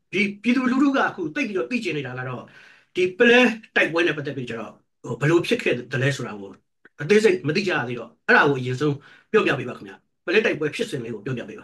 ဒီပြည်သူလူထုကအခုတိတ်ပြီးတော့သိကျင်နေတာကတော့ဒီပလဲတိုက်ပွဲနဲ့ပတ်သက်ပြီးကြတော့ဘယ်လိုဖြစ်ခဲ့တယ်လဲဆိုတာကိုအသေးစိတ်မသိကြရသေးတော့အဲ့ဒါကိုအရင်ဆုံးပြောပြပေးပါခင်ဗျပလဲတိုက်ပွဲဖြစ်စဉ်လေးကိုပြောပြပေးပါ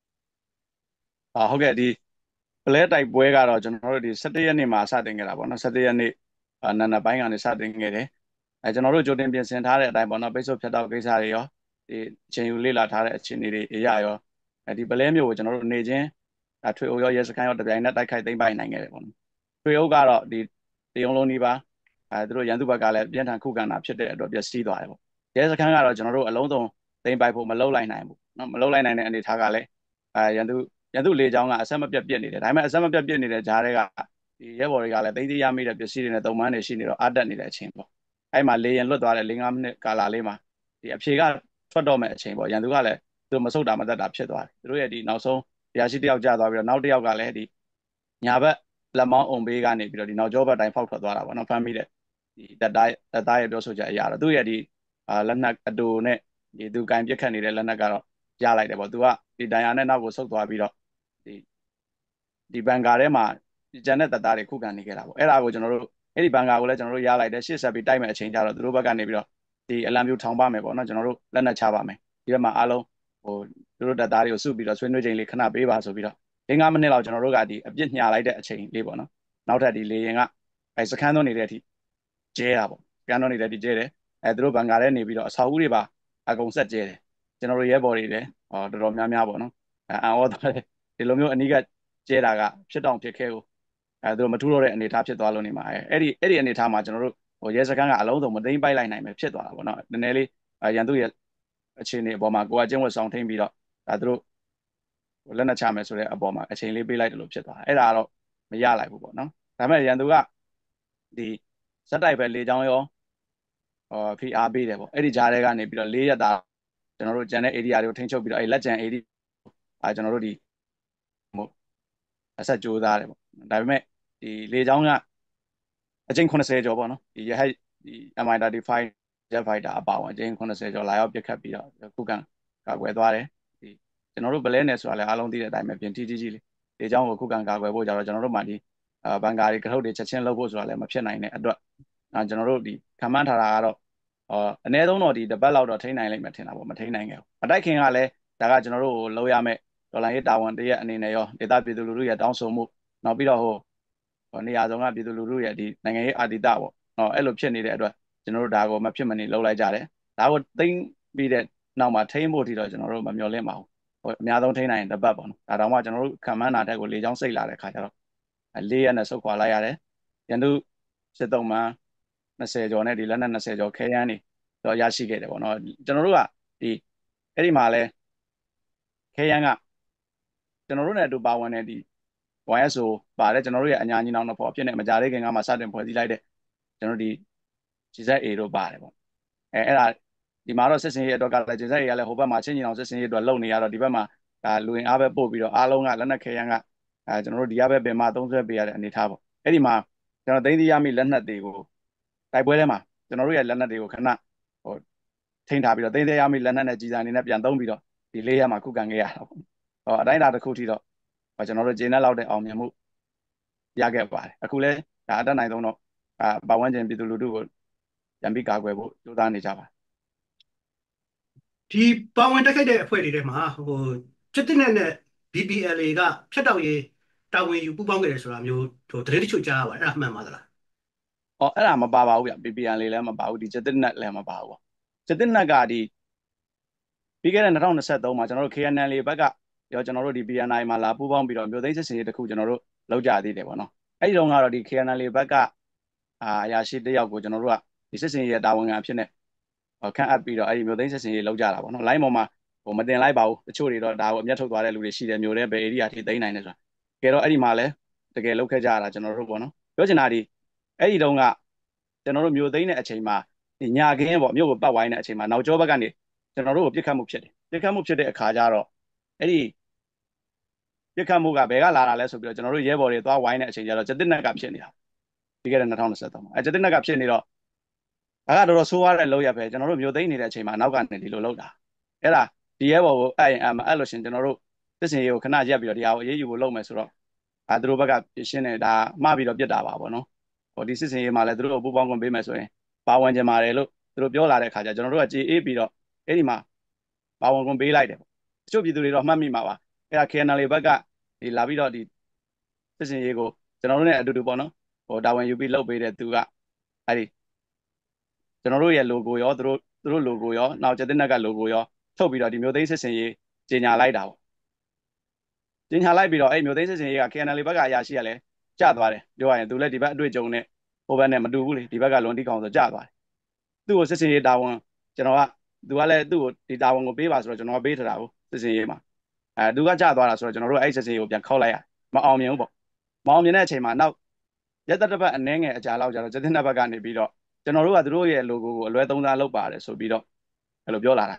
ဟုတ်ကဲ့ဒီပလဲတိုက်ပွဲကတော့ကျွန်တော်တို့ဒီ17ရက်နေ့မှာစတင်ခဲ့တာပေါ့နော်17ရက်နေ့နံနက်ပိုင်းကနေစတင်ခဲ့တယ်ကျွန်တော်တို့ကြိုတင်ပြင်ဆင်ထားတဲ့အတိုင်းပေါ့နော်ပိတ်ဆို့ဖြတ်တောက်ကိစ္စတွေရောဒီအချိန်ယူလေ့လာထားတဲ့အခြေအနေတွေအရာရောဒီပလဲမျိုးကိုကျွန်တော်တို့နေချင်းထွေအုပ်ရောရဲစခန်းရောတပြိုင်နက်တိုက်ခိုက်သိမ်းပိုက်နိုင်ခဲ့တယ်ပေါ့နော်ထွေအုပ်ကတော့ဒီတရုံလုံးနီးပါးသူတို့ရန်သူဘက်ကလည်းပြင်းထန်ခုခံတာဖြစ်တဲ့အတွက်ပျက်စီးသွားတယ်ပေါ့ရဲစခန်းကတော့ကျွန်တော်တို့အလုံးစုံသိမ်းပိုက်ဖို့မလုပ်လိုက်နိုင်ဘူးနော်မလုပ်လိုက်နိုင်တဲ့အနေအထားကလည်းရန်သူလေကြောင်းကအဆက်မပြတ်ပြစ်နေတယ်ဒါပေမဲ့အဆက်မပြတ်ပြစ်နေတဲ့ဂျားတွေကဒီရဲဘော်တွေကလည်းသိသိရမိတဲ့ပစ္စည်းတွေနဲ့တုံ့ပန်းတွေရှိနေတော့အတက်နေတဲ့အချိန်ပေါ့အဲ့မှာလေရင်လွတ်သွားတဲ့4-5မိနစ်ကာလလေးမှာဒီအဖြေကထွက်တော့မဲ့အချိန်ပေါ့ရန်သူကလည်းသူတို့မဆုတ်တာမသက်တာဖြစ်သွားတယ်သူတို့ရဲ့ဒီနောက်ဆုံးတရားရှိတယောက်ကြာသွားပြီးတော့နောက်တစ်ယောက်ကလည်းဒီညာဘက်လက်မောင်းအုံဘေးကနေပြီးတော့ဒီနောက်ကျောဘက်တိုင်းဖောက်ထွက်သွားတာပေါ့နော်ဖမ်းမိတဲ့ဒီတပ်သားရဲ့ပြောဆိုချက်အရာတော့သူ့ရဲ့ဒီလက်နက်အတူနဲ့ဒီသူကင်ပြစ်ခတ်နေတဲ့လက်နက်ကတော့ရလိုက်တယ်ပေါ့သူကဒီဒဏ်ရာနဲ့နောက်ကိုဆုတ်သွားပြီးတော့ဒီဒီဘန်ကာထဲမှာကျန်တဲ့တပ်သားတွေခုခံနေခဲ့တာပေါ့အဲ့ဒါကိုကျွန်တော်တို့အဲ့ဒီဘန်ကာကိုလည်းကျွန်တော်တို့ရလိုက်တယ်ရှေ့ဆက်ပြီးတိုက်မဲ့အချိန်ကျတော့သူတို့ဘက်ကနေပြီးတော့ဒီအလံပြူထောင်ပါမယ်ပေါ့နော်ကျွန်တော်တို့လက်နက်ချပါမယ်ဒီဘက်မှာအားလုံးဟိုသူတို့တပ်သားတွေကိုစုပြီးတော့ဆွေးနွေးချိန်လေးခဏပေးပါဆိုပြီးတော့5 မိနစ်လောက်ကျွန်တော်တို့ကဒီအပြစ်ညာလိုက်တဲ့အချိန်လေးပေါ့နော်နောက်ထပ်ဒီလေရင်ကအဲစခန်းသွင်းနေတဲ့အထိကျဲတာပေါ့စခန်းသွင်းနေတဲ့အထိကျဲတယ်သူတို့ဘန်ကာထဲနေပြီးတော့အဆောက်အဦတွေပါအကုန်ဆက်ကျဲတယ်ကျွန်တော်တို့ရဲဘော်တွေလည်းတော်တော်များများပေါ့နော်အံ့ဩသွားတယ်ဒီလိုမျိုးအနီးကကျဲတာကဖြစ်တောင်ဖြစ်ခဲကိုသူတို့မထူးတော့တဲ့အနေအထားဖြစ်သွားလို့နေမှာအဲ့ဒီအနေအထားမှာကျွန်တော်တို့ရဲစခန်းကအလုံးစုံမသိမ့်ပိုက်လိုက်နိုင်ပဲဖြစ်သွားတာပေါ့နော်နည်းနည်းလေးရန်သူရဲ့အခြေအနေအပေါ်မှာကိုကကျင်းဝတ်ဆောင်ထိန်ပြီးတော့သူတို့လက်နက်ချမယ်ဆိုတဲ့အပေါ်မှာအချိန်လေးပေးလိုက်တယ်လို့ဖြစ်သွားတယ်အဲ့ဒါကတော့မရလိုက်ဘူးပေါ့နော်ဒါပေမဲ့ရန်သူကဒီဇက်တိုက်ပဲလေချောင်းရောဖိအားပေးတယ်ပေါ့အဲ့ဒီကြားထဲကနေပြီးတော့၄ရက်တာကျွန်တော်တို့ကျန်တဲ့ area တွေကိုထိန်းချုပ်ပြီးတော့အဲ့လက်ကျန် area ကျွန်တော်တို့ဒီအဆက်ကြိုးစားတယ်ပေါ့ဒါပေမဲ့ဒီလေချောင်းကအကျဉ်း80ကျော်ပေါ့နော်ဒီရဟတ်ဒီ MI35 Jet Fighter အပါအဝင်အကျဉ်း80ကျော်လာရောက်ပစ်ခတ်ပြီးတော့ခုခံကာကွယ်သွားတယ်ဒီကျွန်တော်တို့ဘလဲနယ်ဆိုတာလည်းအားလုံးသိတဲ့အတိုင်းပဲပြင်ထီးကြီးကြီးလေးလေချောင်းကိုခုခံကာကွယ်ဖို့ကြတော့ကျွန်တော်တို့မှဒီဘန်ကာတွေကထုတ်တွေချက်ချင်းလုပ်ဖို့ဆိုတာလည်းမဖြစ်နိုင်တဲ့အတွက်ကျွန်တော်တို့ဒီခံမှန်းထားတာကတော့အနည်းဆုံးတော့ဒီတစ်ပတ်လောက်တော့ထိန်းနိုင်လိမ့်မယ်ထင်တာပေါ့မထိန်းနိုင်ခဲ့ဘူးမတိုက်ခင်ကလည်းဒါကကျွန်တော်တို့လောက်ရမယ်ဒေါ်လာရေးတာဝန်တရက်အနေနဲ့ရောဒေသပြည်သူလူထုရဲ့တောင်းဆိုမှုနောက်ပြီးတော့နေရာဆောင်ကပြည်သူလူထုရဲ့ဒီနိုင်ငံရေးအာတိတပေါ့အဲ့လိုဖြစ်နေတဲ့အတွက်ကျွန်တော်တို့ဒါကိုမဖြစ်မနေလုပ်လိုက်ကြတယ်ဒါကိုသိမ့်ပြီးတဲ့နောက်မှာထိန်းဖို့ထိတော့ကျွန်တော်တို့မမျှော်လင့်ပါဘူးအများဆုံးထိန်းနိုင်ရင်တစ်ပတ်ပေါ့နော်ဒါတော့မှကျွန်တော်တို့ခံမှန်းတာတက်ကိုလေချောင်းစိတ်လာတဲ့ခါကျတော့4 ရက်နဲ့ဆုတ်ခွာလိုက်ရတယ်ရန်သူစစ်တုံးမှ20ကျော်နဲ့ဒီလက်နက်20ကျော်ခဲယမ်းတွေတော့ရရှိခဲ့တယ်ပေါ့နော်ကျွန်တော်တို့ကဒီအဲ့ဒီမှာလဲခဲယမ်းကကျွန်တော်တို့နဲ့အတူပါဝင်တဲ့ဒီ YSO ပါတယ်ကျွန်တော်တို့ရဲ့အညာညီနောင်တော့ပေါ့ဖြစ်နေမကြသေးခင်ကမှစတင်ဖွဲ့စည်းလိုက်တဲ့ကျွန်တော်ဒီ GZA တို့ပါတယ်ပေါ့အဲ့ဒါဒီမှာတော့စစ်စင်ရေးအတွက်ကလည်း GZA ကလည်းဟိုဘက်မှာချင်းညီနောင်စစ်စင်ရေးအတွက်လုံနေရတော့ဒီဘက်မှာဒါလူရင်အားပဲပို့ပြီးတော့အားလုံးကလက်နက်ခဲယမ်းကကျွန်တော်တို့ဒီကပဲပင်မသုံးစွဲပေးရတဲ့အနေထားပေါ့အဲ့ဒီမှာကျွန်တော်သိသိရမိလက်နက်တွေကိုတိုက်ပွဲထဲမှာကျွန်တော်တို့ရဲ့လက်နက်တွေကိုခဏဟိုထိန်းထားပြီးတော့သိသိရမိလက်နက်နဲ့ကြီးစားအနေနဲ့ပြန်သုံးပြီးတော့ဒီ4 ရက်မှာခုခံခဲ့ရတာပေါ့အတိုင်းအတာတစ်ခုထိတော့ကျွန်တော်တို့ဂျင်းနဲ့လောက်တဲ့အောင်မြင်မှုရခဲ့ပါတယ်အခုလဲဒါအတက်နိုင်ဆုံးတော့ပတ်ဝန်းကျင်ပြည်သူလူထုကိုပြန်ပြီးကာကွယ်ဖို့ကြိုးစားနေကြပါဒီပါဝင်တက်ခိုက်တဲ့အဖွဲ့တွေထဲမှာစစ်တပ်နဲ့ BPLA ကဖျက်တောက်ရေးတာဝန်ယူပူးပေါင်းခဲ့တယ်ဆိုတာမျိုးသတင်းတချို့ကြားရပါတယ်အဲ့ဒါမှန်ပါသလားအဲ့ဒါမပါပါဘူးဗျ PPN လေးလည်းမပါဘူးဒီစစ်တပ်နဲ့လည်းမပါဘူးပေါ့စစ်တပ်နဲ့ကဒီပြီးခဲ့တဲ့2023မှာကျွန်တော်တို့ KNL ဘက်ကရောကျွန်တော်တို့ဒီ BNI မှာလာပူးပေါင်းပြီးတော့မြို့သိမ်းစစ်စင်ရေးတစ်ခုကျွန်တော်တို့လောက်ကြသေးတယ်ပေါ့နော်အဲ့ဒီတော့ကတော့ဒီ KNL ဘက်ကအရာရှိတယောက်ကိုကျွန်တော်တို့ကဒီစစ်စင်ရေးတာဝန်ခံအဖြစ်နဲ့ခန့်အပ်ပြီးတော့အဲ့ဒီမြို့သိမ်းစစ်စင်ရေးလောက်ကြတာပေါ့နော်လိုင်းပေါ်မှာမတင်လိုက်ပါဘူးတချို့တွေတော့ဒါကိုအမျက်ထုတ်သွားတဲ့လူတွေရှိတယ်မြို့ထဲဘယ် area ထိသိမ်းနိုင်တယ်ဆိုတာတကယ်တော့အဲ့ဒီမှာလည်းတကယ်လောက်ခဲ့ကြတာကျွန်တော်တို့ပေါ့နော်ပြောချင်တာဒီအဲ့ဒီတုန်းကကျွန်တော်တို့မြို့သိမ်းတဲ့အချိန်မှာဒီညာခင်းပေါ့မြို့ကိုပတ်ဝိုင်းတဲ့အချိန်မှာနောက်ကျောဘက်ကနေကျွန်တော်တို့ကိုပြစ်ခတ်မှုဖြစ်တယ်ပြစ်ခတ်မှုဖြစ်တဲ့အခါကျတော့အဲ့ဒီပြစ်ခတ်မှုကဘယ်ကလာတာလဲဆိုပြီးတော့ကျွန်တော်တို့ရဲဘော်တွေသွားဝိုင်းတဲ့အချိန်ကျတော့ကျတစ်နက်ကဖြစ်နေတာပြီးခဲ့တဲ့2023မှာကျတစ်နက်ကဖြစ်နေတော့ဒါကတော်တော်ဆိုးရတဲ့လောက်ရပဲကျွန်တော်တို့မျိုးသိမ်းနေတဲ့အချိန်မှာနောက်ကနေဒီလိုလောက်တာအဲ့ဒါဒီရဲဘော်ကိုအဲ့လို့ရှင်ကျွန်တော်တို့စစ်စင်ရေးကိုခဏရက်ပြီးတော့ဒီဟာကိုအေးအေးယူဖို့လုပ်မယ်ဆိုတော့သူတို့ဘက်ကရှင်းတယ်ဒါမှားပြီးတော့ပြစ်တာပါပေါ့နော်ဟိုဒီစစ်စင်ရေးမှာလည်းသူတို့ပူပေါင်းခွင့်ပေးမယ်ဆိုရင်ပါဝင်ကြပါတယ်လို့သူတို့ပြောလာတဲ့ခါကျကျွန်တော်တို့ကကြေအေးပြီးတော့အဲ့ဒီမှာပါဝင်ခွင့်ပေးလိုက်တယ်ပေါ့တချို့ပြည်သူတွေတော့မှတ်မိမှာပါအဲ့ဒါ KNL ဘက်ကဒီလာပြီးတော့ဒီစစ်စင်ရေးကိုကျွန်တော်တို့ ਨੇ အတူတူပေါ့နော်ဟိုတာဝန်ယူပြီးလုပ်ပေးတဲ့သူကအဲ့ဒီကျွန်တော်တို့ရဲ့ logo ရောသူတို့ logo ရောနောက်ကျတဲ့နက်က logo ရောထုတ်ပြီးတော့ဒီမျိုးသိမ်းစစ်စင်ရေးကြီးညာလိုက်တာပေါ့ကြီးညာလိုက်ပြီးတော့အဲ့မျိုးသိမ်းစစ်စင်ရေးက KNL ဘက်ကအရာရှိကလည်းကျသွားတယ်ပြောရရင်သူလည်းဒီဘက်အတွေ့အကြုံနဲ့ဟိုဘက်နဲ့မတူဘူးလေဒီဘက်ကလွန်တီးကောင်ဆိုကျသွားတယ်သူ့ကိုစစ်စင်ရေးတာဝန်ကျွန်တော်ကသူကလည်းသူ့ကိုဒီတာဝန်ကိုပေးပါဆိုတော့ကျွန်တော်ကပေးထတာကိုစစ်စင်ရေးမှာသူကကျသွားတာဆိုတော့ကျွန်တော်တို့အဲ့စစ်စင်ရေးကိုပြန်ခောက်လိုက်ရမအောင်မြင်ဘူးပေါ့မအောင်မြင်တဲ့အချိန်မှာနောက်ရက်သက်တစ်ပတ်အနည်းငယ်အကြာလောက်ကျတော့ကျတဲ့ဘက်ကနေပြီးတော့ကျွန်တော်တို့ကသူတို့ရဲ့ logo ကိုအလွဲသုံးစားလုပ်ပါတယ်ဆိုပြီးတော့အဲ့လိုပြောလာတာ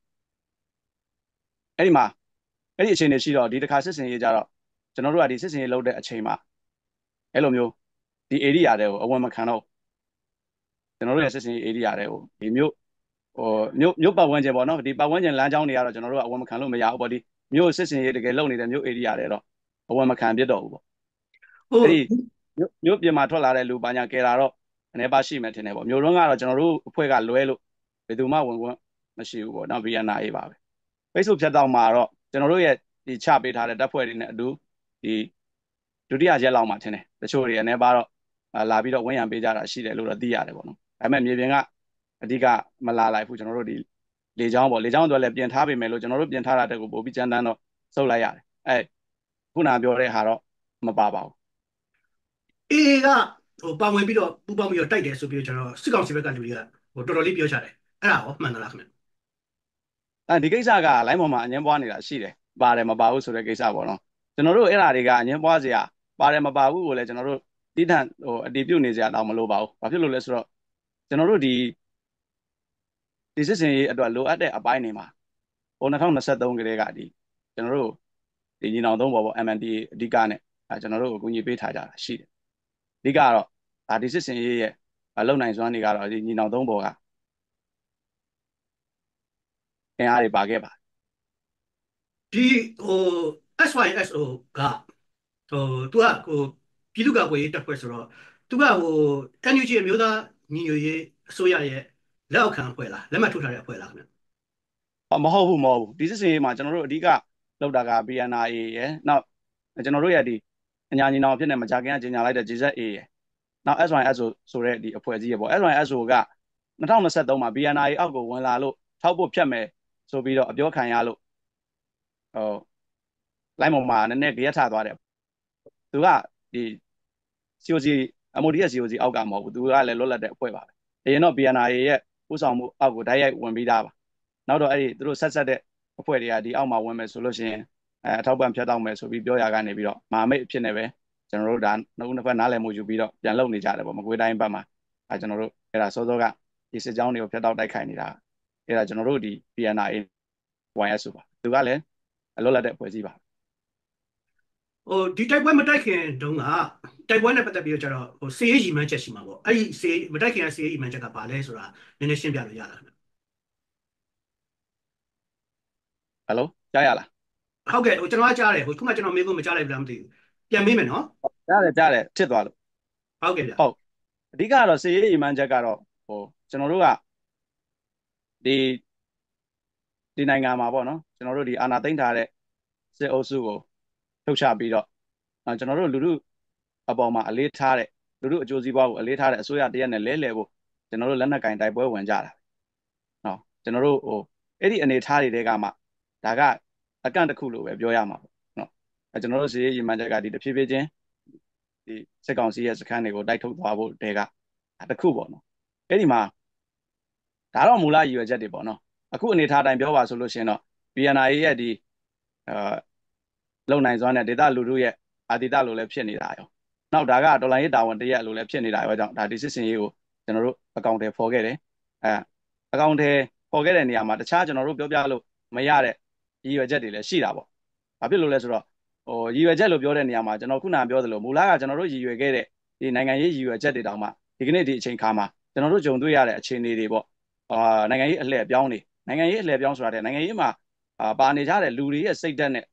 အဲ့ဒီမှာအဲ့ဒီအခြေအနေရှိတော့ဒီတစ်ခါစစ်စင်ရေးကြတော့ကျွန်တော်တို့ကဒီစစ်စင်ရေးလုပ်တဲ့အချိန်မှာအဲ့လိုမျိုးဒီ area တွေကိုအဝင်မခံတော့ကျွန်တော်တို့ရဲ့စစ်စင်ရေး area တွေကိုဒီမျိုးဟိုမြို့ပတ်ဝန်းကျင်ပေါ့နော်ဒီပတ်ဝန်းကျင်လမ်းကြောင်းတွေကတော့ကျွန်တော်တို့ကအဝင်မခံလို့မရဘူးပေါ့ဒီမြို့စစ်စင်ရေးတကယ်လုပ်နေတဲ့မြို့ area တွေတော့အဝင်မခံပြစ်တော့ဘူးပေါ့ဟုတ်အဲ့ဒီမြို့ပြင်မှာထွက်လာတဲ့လူပါညာကဲတာတော့အနေပါရှိမယ်ထင်တယ်ပေါ့မြို့လုံးကတော့ကျွန်တော်တို့အဖွဲ့ကလွဲလို့ဘယ်သူမှဝင်ခွင့်မရှိဘူးပေါ့နော် VNA ပါပဲပိတ်ဆို့ဖြတ်တောက်မှာတော့ကျွန်တော်တို့ရဲ့ဒီချပေးထားတဲ့တပ်ဖွဲ့တွေနဲ့အတူဒီဒုတိယရက်လောက်မှာထင်တယ်တချို့တွေအနေပါတော့လာပြီးတော့ဝန်ရံပေးကြတာရှိတယ်လို့တော့သိရတယ်ပေါ့နော်ဒါပေမဲ့မြေပြင်ကအဓိကမလာလိုက်ဘူးကျွန်တော်တို့ဒီလေချောင်းပေါ့လေချောင်းအတွက်လည်းပြင်ထားပေမဲ့လို့ကျွန်တော်တို့ပြင်ထားတာတက်ကိုပို့ပြီးကြမ်းတမ်းတော့စုပ်လိုက်ရတယ်ခုနပြောတဲ့ဟာတော့မပါပါဘူးအေးကဟိုပါဝင်ပြီးတော့ပူပေါင်းပြီးတော့တိုက်တယ်ဆိုပြီးတော့ကျွန်တော်စစ်ကောင်စီဘက်ကလူတွေကဟိုတော်တော်လေးပြောကြတယ်အဲ့ဒါရောမှန်သလားခင်ဗျဒီကိစ္စကလိုင်းပေါ်မှာအငင်းပွားနေတာရှိတယ်ပါတယ်မပါဘူးဆိုတဲ့ကိစ္စပေါ့နော်ကျွန်တော်တို့အဲ့ဒါတွေကအငင်းပွားစရာပါတယ်မပါဘူးကိုလည်းကျွန်တော်တို့တိထန်ဟိုအတီးပြုတ်နေစရာတော့မလိုပါဘူးဘာဖြစ်လို့လဲဆိုတော့ကျွန်တော်တို့ဒီစစ်စင်ရေးအတွက်လိုအပ်တဲ့အပိုင်းတွေမှာဟို2023ကလေးကဒီကျွန်တော်တို့ဒီညီနောင်သုံးပေါ်ပေါ့ MNDA အဓိကနဲ့ကျွန်တော်တို့ကိုအကူအညီပေးထားကြတာရှိတယ်အဓိကတော့ဒီစစ်စင်ရေးရဲ့လုံနိုင်စွမ်းတွေကတော့ဒီညီနောင်သုံးပေါ်ကအင်အားတွေပါခဲ့ပါဒီဟို SYSO ကဟိုသူကဟိုပြည်သူ့ကာကွယ်ရေးတပ်ဖွဲ့ဆိုတော့သူကဟို NUG အမျိုးသားညီညွတ်ရေးအစိုးရရဲ့လက်အောက်ခံအဖွဲ့လားလက်မှတ်ထိုးထားတဲ့အဖွဲ့လားခင်ဗျမဟုတ်ဘူးဒီစစ်စင်ရေးမှာကျွန်တော်တို့အဓိကလောက်တာက BNRA ရယ်နောက်ကျွန်တော်တို့ရဲ့ဒီအညာညီနောင်ဖြစ်နေမကြခင်ကကြီးညာလိုက်တဲ့ GZA ရယ်နောက် SYSO ဆိုတဲ့ဒီအဖွဲ့အစည်းရယ်ပေါ့ SYSO က2023မှာ BNRA အောက်ကိုဝင်လာလို့ထောက်ဖို့ဖြတ်မယ်ဆိုပြီးတော့အပြောခံရလို့ဟိုလိုက်မော်မှာနည်းနည်းကြရက်ထသွားတယ်သူကဒီ COC MODS COC အောက်ကမဟုတ်ဘူးသူကလည်းလွတ်လပ်တဲ့အဖွဲ့ပါပဲအရင်တော့ BNRA ရဲ့ဥဆောင်မှုအောက်ကိုဓာတ်ရိုက်ဝင်ပြီးသားပါနောက်တော့အဲ့ဒီသူတို့ဆက်တဲ့အဖွဲ့တွေကဒီအောက်မှာဝင်မယ်ဆိုလို့ရှိရင်အထောက်ပံ့ဖြတ်တောက်မယ်ဆိုပြီးပြောရကနေပြီးတော့မဟာမိတ်အဖြစ်နဲ့ပဲကျွန်တော်တို့ဒါနှစ်ဖက်နားလည်မှုယူပြီးတော့ပြန်လုပ်နေကြတယ်ပေါ့မကွေးတိုင်းဘက်မှာကျွန်တော်တို့အဲ့ဒါစောစောကဒီစစ်ကြောင်းတွေကိုဖြတ်တောက်တိုက်ခိုက်နေတာအဲ့ဒါကျွန်တော်တို့ဒီ PNRA YS ဆိုပါသူကလည်းအလွတ်လပ်တဲ့အဖွဲ့အစည်းပါဟိုဒီတိုက်ပွဲမတိုက်ခင်တုန်းကတိုက်ပွဲနဲ့ပတ်သက်ပြီးတော့ကျတော့ဟိုစီးရေးရီမှန်းချက်ရှိမှာပေါ့အဲ့ဒီစီးမတိုက်ခင်ကစီးရေးရီမှန်းချက်ကဘာလဲဆိုတာနည်းနည်းရှင်းပြလို့ရလားခင်ဗျဟယ်လိုကြားရလားဟုတ်ကဲ့ဟိုကျွန်တော်ကကြားတယ်ဟိုခုမှကျွန်တော်မေးဖို့မကြားလိုက်ဘူးလားမသိဘူးပြန်မေးမယ်နော်ကြားတယ်ဖြစ်သွားလို့ဟုတ်ကဲ့ဗျဟုတ်အဓိကတော့စီးရေးရီမှန်းချက်ကတော့ဟိုကျွန်တော်တို့ကဒီနိုင်ငံမှာပေါ့နော်ကျွန်တော်တို့ဒီအာဏာသိမ်းထားတဲ့စစ်အုပ်စုကိုထုတ်ချပြီးတော့ကျွန်တော်တို့လူထုအပေါ်မှာအလေးထားတဲ့လူထုအကျိုးစီးပွားကိုအလေးထားတဲ့အစိုးရတရက်နဲ့လဲလှယ်ဖို့ကျွန်တော်တို့လက်နက်ကင်တိုက်ပွဲဝင်ကြတာနော်ကျွန်တော်တို့ဟိုအဲ့ဒီအနေထားတွေတဲကမှဒါကအကန့်တစ်ခုလို့ပဲပြောရမှာပေါ့နော်ကျွန်တော်တို့စီးရေးရီမှန်းချက်ကဒီတဖြည်းဖြည်းချင်းဒီစစ်ကောင်စီရဲ့စခန်းတွေကိုတိုက်ထုတ်သွားဖို့တဲကတစ်ခုပေါ့နော်အဲ့ဒီမှာဒါတော့မူလရည်ရွယ်ချက်တွေပေါ့နော်အခုအနေထားတိုင်းပြောပါဆိုလို့ရှိရင်တော့ BNRA ရဲ့ဒီလုံနိုင်စွမ်းတဲ့ဒေတာလူထုရဲ့အာတိတလို့လည်းဖြစ်နေတာရောနောက်ဒါကဒေါ်လာရေးတာဝန်တရက်လို့လည်းဖြစ်နေတာရောကြောင့်ဒါဒီစစ်စင်ရေးကိုကျွန်တော်တို့အကောင့်တွေဖော်ခဲ့တယ်အကောင့်တွေဖော်ခဲ့တဲ့နေရာမှာတခြားကျွန်တော်တို့ပြောပြလို့မရတဲ့ရည်ရွယ်ချက်တွေလည်းရှိတာပေါ့ဘာဖြစ်လို့လဲဆိုတော့ဟိုရည်ရွယ်ချက်လို့ပြောတဲ့နေရာမှာကျွန်တော်ခုနပြောသလိုမူလကကျွန်တော်တို့ရည်ရွယ်ခဲ့တဲ့ဒီနိုင်ငံရေးရည်ရွယ်ချက်တွေတောင်မှဒီကနေ့ဒီအချိန်ခါမှာကျွန်တော်တို့ကြုံတွေ့ရတဲ့အခြေအနေတွေပေါ့နိုင်ငံရေးအလှည့်အပြောင်းတွေနိုင်ငံရေးအလှည့်အပြောင်းဆိုတာတဲ့နိုင်ငံရေးမှာပါနေကြတဲ့လူတွေရဲ့စိတ်ဓာတ်နဲ့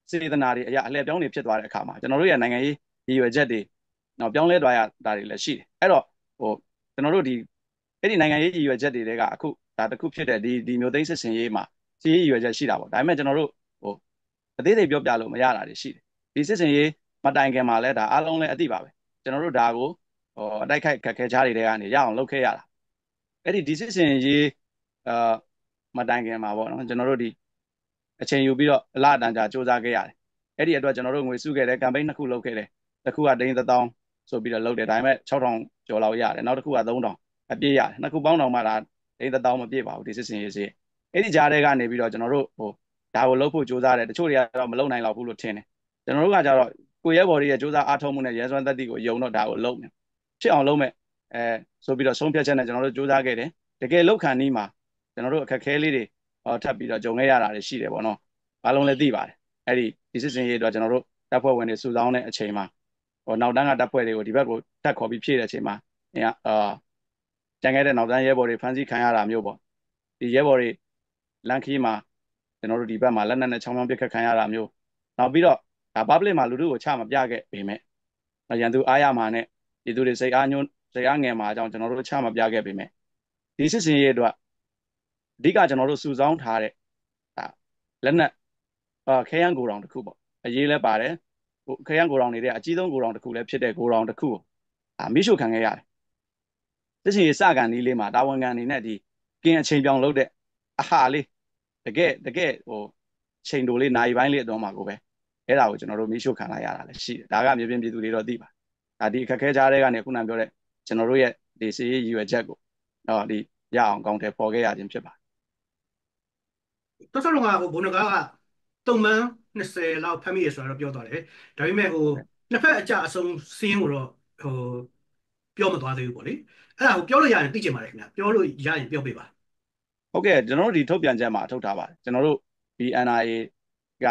စေတနာတွေအရာအလှည့်ပြောင်းတွေဖြစ်သွားတဲ့အခါမှာကျွန်တော်တို့ရဲ့နိုင်ငံရေးရည်ရွယ်ချက်တွေနော်ပြောင်းလဲသွားရတာတွေလည်းရှိတယ်အဲ့တော့ကျွန်တော်တို့အဲ့ဒီနိုင်ငံရေးရည်ရွယ်ချက်တွေကအခုဒါတစ်ခုဖြစ်တဲ့ဒီမျိုးသိန်းစစ်စင်ရေးမှာစီရေးရည်ရွယ်ချက်ရှိတာပေါ့ဒါပေမဲ့ကျွန်တော်တို့အသေးစိတ်ပြောပြလို့မရတာတွေရှိတယ်ဒီစစ်စင်ရေးမတိုင်ခင်မှာလည်းဒါအားလုံးလည်းအသိပါပဲကျွန်တော်တို့ဒါကိုအတိုက်ခိုက်ခက်ခဲချားတွေကနေရအောင်လုပ်ခဲ့ရတာအဲ့ဒီစစ်စင်ရေးမတိုင်ခင်မှာပေါ့နော်ကျွန်တော်တို့အချိန်ယူပြီးတော့အလားအတန်ကြာစူးစမ်းခဲ့ရတယ်အဲ့ဒီအတွက်ကျွန်တော်တို့ငွေစုခဲ့တယ်ကမ်ပိန်း2ခုလုပ်ခဲ့တယ်တစ်ခုက1000ဆိုပြီးတော့လုပ်တယ်ဒါပေမဲ့6000ကျော်လောက်ရတယ်နောက်တစ်ခုက3000အပြည့်ရတယ်နှစ်ခုပေါင်းတော့မှဒါ1000မပြည့်ပါဘူးဒီစစ်စင်ရေးစီအဲ့ဒီကြားထဲကနေပြီးတော့ကျွန်တော်တို့ဒါကိုလုပ်ဖို့စူးစမ်းတယ်တချို့တွေကတော့မလုပ်နိုင်တော့ဘူးလို့ထင်တယ်ကျွန်တော်တို့ကကြတော့ကိုရဲဘော်တွေရဲ့စူးစမ်းအားထုတ်မှုနဲ့ရဲစွမ်းသက်တည်ကိုယုံတော့ဒါကိုလုပ်မယ်ဖြစ်အောင်လုပ်မယ်ဆိုပြီးတော့ဆုံးဖြတ်ချက်နဲ့ကျွန်တော်တို့စူးစမ်းခဲ့တယ်တကယ်လောက်ခံနီးမှာကျွန်တော်တို့အခက်ခဲလေးတွေထပ်ပြီးတော့ကြုံခဲ့ရတာတွေရှိတယ်ပေါ့နော်အားလုံးလည်းသိပါတယ်အဲ့ဒီစစ်စင်ရေးအတွက်ကျွန်တော်တို့တပ်ဖွဲ့ဝင်တွေစုဆောင်းတဲ့အချိန်မှာနောက်တန်းကတပ်ဖွဲ့တွေကိုဒီဘက်ကိုတက်ခေါ်ပြီးဖြည့်တဲ့အချိန်မှာကြံခဲ့တဲ့နောက်တန်းရဲဘော်တွေဖမ်းဆီးခံရတာမျိုးပေါ့ဒီရဲဘော်တွေလမ်းခီးမှာကျွန်တော်တို့ဒီဘက်မှာလက်နက်နဲ့ချောင်းချောင်းပစ်ခတ်ခံရတာမျိုးနောက်ပြီးတော့ဒါ public မှာလူထုကိုချမပြခဲ့ပေမဲ့ရန်သူအားရမှာနဲ့ဒီသူတွေစိတ်အားငယ်မှာအကြောင်းကျွန်တော်တို့ချမပြခဲ့ပေမဲ့ဒီစစ်စင်ရေးအတွက်အဓိကကျွန်တော်တို့စုဆောင်းထားတဲ့လက်နက်ခဲယမ်းကိုတောင်တစ်ခုပေါ့အရေးလဲပါတယ်ခဲယမ်းကိုတောင်နေတဲ့အကြီးဆုံးကိုတောင်တစ်ခုလည်းဖြစ်တဲ့ကိုတောင်တစ်ခုကိုမိရှုခံခဲ့ရတယ်စစ်စင်ရေးစကန်ဒီလေးမှာတာဝန်ခံအနေနဲ့ဒီကင်းအချိန်ပြောင်းလုပ်တဲ့အဟာလေးတကယ်ချိန်တိုလေးနိုင်ပိုင်းလေးအတွင်းမှာကိုပဲအဲ့ဒါကိုကျွန်တော်တို့မိရှုခံလိုက်ရတာလည်းရှိတယ်ဒါကမြေပြင်ပြည်သူတွေတော့သိပါဒါဒီအခက်ခဲကြားတဲ့ကနေခုနပြောတဲ့ကျွန်တော်တို့ရဲ့ဒီစီရေးရည်ရွယ်ချက်ကိုဒီရအောင်ကောင်းတယ်ပေါ်ခဲ့ရခြင်းဖြစ်ပါတယ်တော်တော်လုံးကဘုံနဂါကတုံမှန်20လောက်ဖမ်းမိရဆိုတော့ပြောသွားတယ်ဒါပေမဲ့နှစ်ဖက်အကြအဆုံးစီးရင်ကိုတော့ပြောမသွားသေးဘူးပေါ့လေအဲ့ဒါကိုပြောလို့ရရင်သိချင်ပါတယ်ခင်ဗျပြောလို့ရရင်ပြောပေးပါဟုတ်ကဲ့ကျွန်တော်တို့ဒီထုတ်ပြန်ချက်မှာထုတ်ထားပါတယ်ကျွန်တော်တို့ BNRA က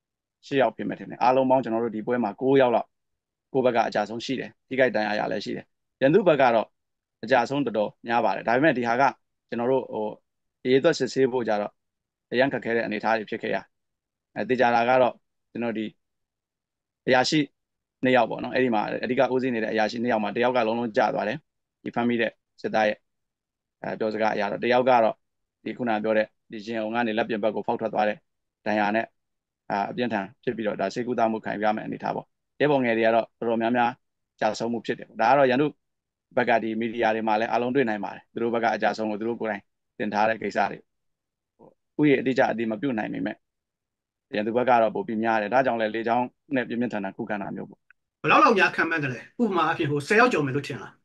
6ယောက်ပြင်မဲ့တယ်အားလုံးပေါင်းကျွန်တော်တို့ဒီပွဲမှာ9ယောက်လောက်ကိုယ့်ဘက်ကအကြဆုံးရှိတယ်ထိခိုက်ဒဏ်ရာရလည်းရှိတယ်ရန်သူဘက်ကတော့အကြဆုံးတော်တော်များပါတယ်ဒါပေမဲ့ဒီဟာကကျွန်တော်တို့ရေးသွက်စစ်ဆေးဖို့ကြတော့အရန်ခက်ခဲတဲ့အနေအထားတွေဖြစ်ခဲ့ရတေချာတာကတော့ကျွန်တော်ဒီအရာရှိ2ယောက်ပေါ့နော်အဲ့ဒီမှာအဓိကဦးစီးနေတဲ့အရာရှိ2ယောက်မှာတယောက်ကလုံးလုံးကျသွားတယ်ဒီဖမ်းမိတဲ့စစ်သားရဲ့ပြောစကားအရာတော့တယောက်ကတော့ဒီခုနပြောတဲ့ဒီရင်အောင်ကနေလက်ပြင်ဘက်ကိုဖောက်ထွက်သွားတဲ့ဒဏ်ရာနဲ့အပြင်းထန်ဖြစ်ပြီးတော့ဒါစေကူတာမှုခံရမယ့်အနေအထားပေါ့ရဲဘော်ငယ်တွေကတော့တော်တော်များများကြာဆုံးမှုဖြစ်တယ်ဒါကတော့ရန်သူဘက်ကဒီမီဒီယာတွေမှာလည်းအလုံးတွေ့နိုင်ပါတယ်သူတို့ဘက်ကအကြာဆုံးကိုသူတို့ကိုယ်တိုင်တင်ထားတဲ့ကိစ္စတွေဥယျာဉ်အတိအကျအတိမပြုတ်နိုင်ပေမဲ့ရန်သူဘက်ကတော့ပိုပြီးများတယ်ဒါကြောင့်လည်းလေချောင်းနဲ့ပြင်းပြင်းထန်ထန်ခုခံတာမျိုးပေါ့ဘယ်လောက်များခံမှန်းတယ်လဲဥပမာအဖြစ်10ယောက်ကျော်မယ်လို့ထင်လား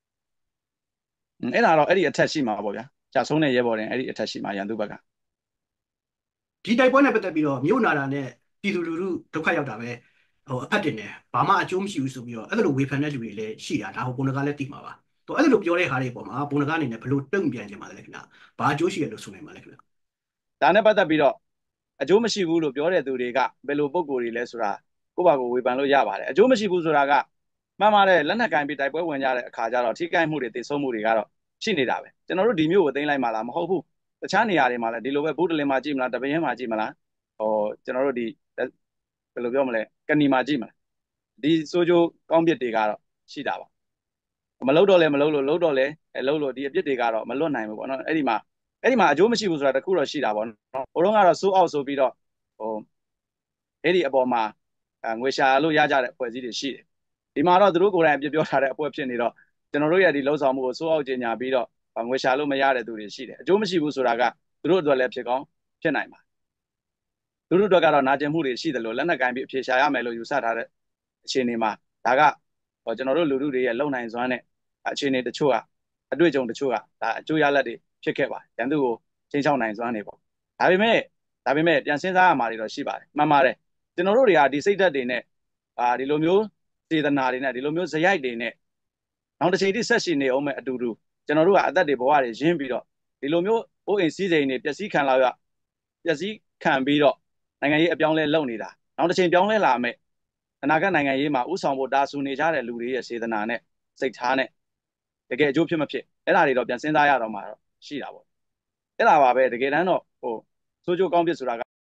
အဲ့ဒါတော့အဲ့ဒီအထက်ရှိမှာပေါ့ဗျာကြာဆုံးတဲ့ရဲဘော်တွေအဲ့ဒီအထက်ရှိမှာရန်သူဘက်ကဒီတိုက်ပွဲနဲ့ပတ်သက်ပြီးတော့မြို့နာတာနဲ့ပြည်သူလူထုဒုက္ခရောက်တာပဲအဖက်တင်တယ်ဘာမှအကျိုးမရှိဘူးဆိုပြီးတော့အဲ့လိုဝေဖန်တဲ့လူတွေလည်းရှိတာဒါဟိုဘုံနဂါလည်းသိမှာပါတော့အဲ့လိုပြောတဲ့ဟာတွေပေါ်မှာဘုံနဂါအနေနဲ့ဘယ်လိုတုံ့ပြန်ကြမှာလဲခင်ဗျဘာအကျိုးရှိရလို့ဆိုနိုင်မှာလဲခင်ဗျဒါနဲ့ပတ်သက်ပြီးတော့အကျိုးမရှိဘူးလို့ပြောတဲ့သူတွေကဘယ်လိုပုံကိုယ်တွေလဲဆိုတာကိုယ့်ဘာကိုဝေဖန်လို့ရပါတယ်အကျိုးမရှိဘူးဆိုတာကမှန်ပါတယ်လက်နက်ကင်ပြီးတိုက်ပွဲဝင်ကြတဲ့အခါကျတော့ထိခိုက်မှုတွေတိဆုံးမှုတွေကတော့ရှိနေတာပဲကျွန်တော်တို့ဒီမျိုးကိုသိမ်းလိုက်မှလားမဟုတ်ဘူးတခြားနေရာတွေမှာလည်းဒီလိုပဲဘုဒ္ဓလင်မှာကြည့်မလားတပင်းမှာကြည့်မလားကျွန်တော်တို့ဒီဘယ်လိုပြောမလဲကဏီမှာကြည့်မလားဒီစိုးကြိုးကောင်းပြစ်တွေကတော့ရှိတာပါမလုပ်တော့လဲမလုပ်လို့လုပ်တော့လဲလုပ်လို့ဒီအပြစ်တွေကတော့မလွတ်နိုင်ဘူးပေါ့နော်အဲ့ဒီမှာအကျိုးမရှိဘူးဆိုတာတခုတော့ရှိတာပေါ့နော်ဟိုတုန်းကတော့စိုးအောက်ဆိုပြီးတော့အဲ့ဒီအပေါ်မှာငွေရှာလို့ရကြတဲ့အဖွဲ့အစည်းတွေရှိတယ်ဒီမှာတော့သူတို့ကိုယ်တိုင်အပြစ်ပြောထားတဲ့အဖွဲ့ဖြစ်နေတော့ကျွန်တော်တို့ရဲ့ဒီလှုပ်ဆောင်မှုကိုစိုးအောက်ကျင်ညာပြီးတော့ငွေရှာလို့မရတဲ့သူတွေရှိတယ်အကျိုးမရှိဘူးဆိုတာကသူတို့အတွက်လည်းဖြစ်ကောင်းဖြစ်နိုင်ပါသူတို့အတွက်ကတော့နာကျင်မှုတွေရှိတယ်လို့လက်နက်ကင်ပြီးအဖြေရှာရမယ်လို့ယူဆထားတဲ့အခြေအနေမှာဒါကကျွန်တော်တို့လူထုတွေရဲ့လုံနိုင်စွမ်းတဲ့အခြေအနေတချို့ကအတွေ့အကြုံတချို့ကဒါအကျိုးရလဒ်တွေဖြစ်ခဲ့ပါရန်သူကိုချင်းချောင်းနိုင်စွမ်းနေပေါ့ဒါပေမဲ့ပြန်စဉ်းစားရမှာတွေတော့ရှိပါတယ်မှန်ပါတယ်ကျွန်တော်တို့တွေကဒီစိတ်ဓာတ်တွေနဲ့ဒီလိုမျိုးစေတနာတွေနဲ့ဒီလိုမျိုးဇယိုက်တွေနဲ့နောက်တစ်ချိန်ထိဆက်ရှိနေအောင်မဲ့အတူတူကျွန်တော်တို့ကအသက်တွေဘဝတွေရင်းပြီးတော့ဒီလိုမျိုးအိုးအိမ်စည်းစိမ်တွေပျက်စီးခံလောက်ရပျက်စီးခံပြီးတော့နိုင်ငံရေးအပြောင်းလဲလုပ်နေတာနောက်တစ်ချိန်ပြောင်းလဲလာမဲ့အနာဂတ်နိုင်ငံရေးမှာဥဆောင်ဖို့တာဆူနေကြတဲ့လူတွေရဲ့စေတနာနဲ့စိတ်ထားနဲ့တကယ်အကျိုးဖြစ်မဖြစ်အဲ့ဒါတွေတော့ပြန်စဉ်းစားရတော့မှာတော့ရှိတာပေါ့အဲ့ဒါပါပဲတကယ်တမ်းတော့စိုးကြိုးကောင်းပြစ်ဆိုတာက